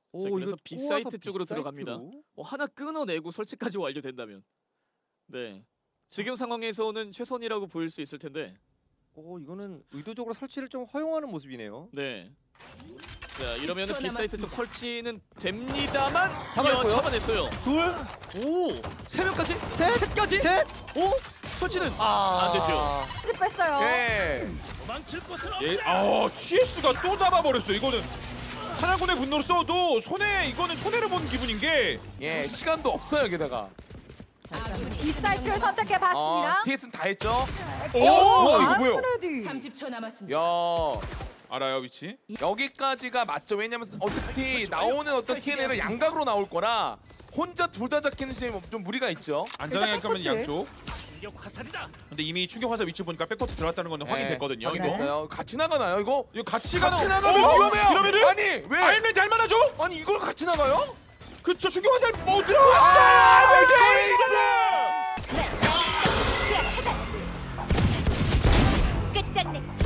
자, 그래서 B사이트 쪽으로 B사이트로? 들어갑니다. 하나 끊어내고 설치까지 완료된다면, 네, 지금 상황에서는 최선이라고 보일 수 있을 텐데. 이거는 의도적으로 설치를 좀 허용하는 모습이네요. 네. 자, 이러면은 B사이트 쪽 설치는 됩니다만 잡아냈고요. 잡아냈어요. 둘, 세 명까지? 셋까지? 셋, 설치는 안 되죠. 뺐어요. 예. 도망칠 곳은 예. 없다. TS가 또 잡아버렸어. 이거는 사냥꾼의 분노를 써도 이거는 손해를 보는 기분인 게 시간도 없어요. 게다가 B사이트를 선택해 봤습니다. TS는 다 했죠. 이거 뭐야? 30초 남았습니다. 야, 알아요 위치? 여기까지가 맞죠. 왜냐면 어차피 나오는 어떤 TNL은 양각으로 나올 거라 혼자 둘 다 잡히는 시점이 좀 무리가 있죠. 안전하게 할 거면 백퍼트. 양쪽. 충격 화살이다. 근데 이미 충격 화살 위치 보니까 백퍼트 들어갔다는 건 확인됐거든요. 확인됐어요. 같이 나가나요 이거? 이거 같이 가는 나가면 위험해요. 이러면은? 아니 왜? 아니면 닮아나죠? 아니 이걸 같이 나가요? 그쵸. 충격 화살 못 들어왔어요. 시야 차단. 끝장냈지.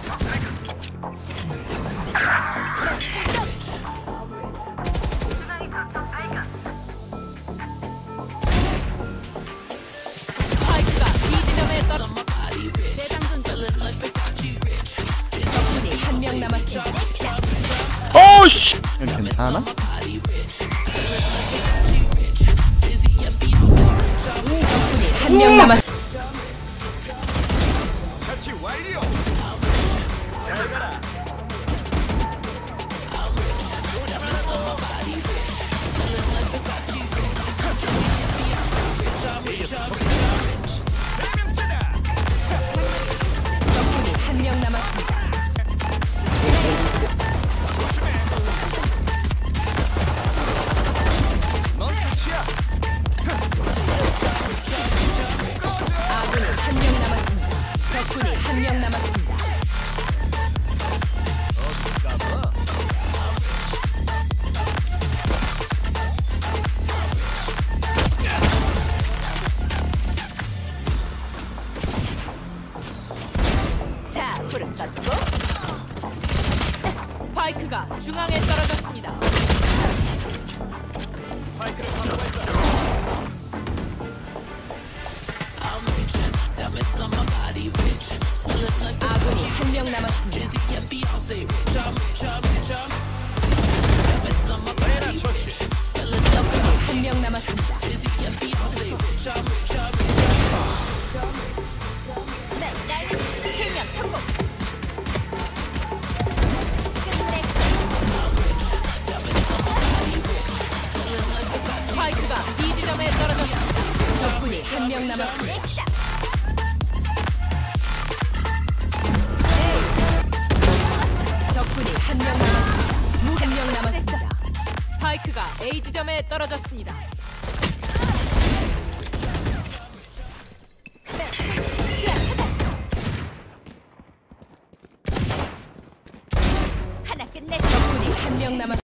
스파이크가 B 지점에 떨어져 재장전 적군이 한 명 남았습니다. 어씨. 괜찮아? 적군이 한 명 남았습니다. 처치 완료. 잘 가라. 적군이 한 명 남았습니다. 넌 끝이야. 아군이 한 명 남았습니다. 적군이 한 명 남았습니다. 자, 불은 껐고. 스파이크가 중앙에 떨어졌습니다. 스파이크를 확보했다. 아군이 한 명 남았습니다. 레나 처치. 적군이 한 명 남았습니다. 네, 나이스. 실명 성공. 끝내. 스파이크가 B 지점에 떨어졌습니다. 적군이 한 명 남았습니다. 끝내시다. 적군이 한 명 남았습니다. 한 명 남았습니다. 스파이크가 A 지점에 떨어졌습니다. 네, 시야 차단. 하나 끝냈어. 적군이 한 명 남았습니다.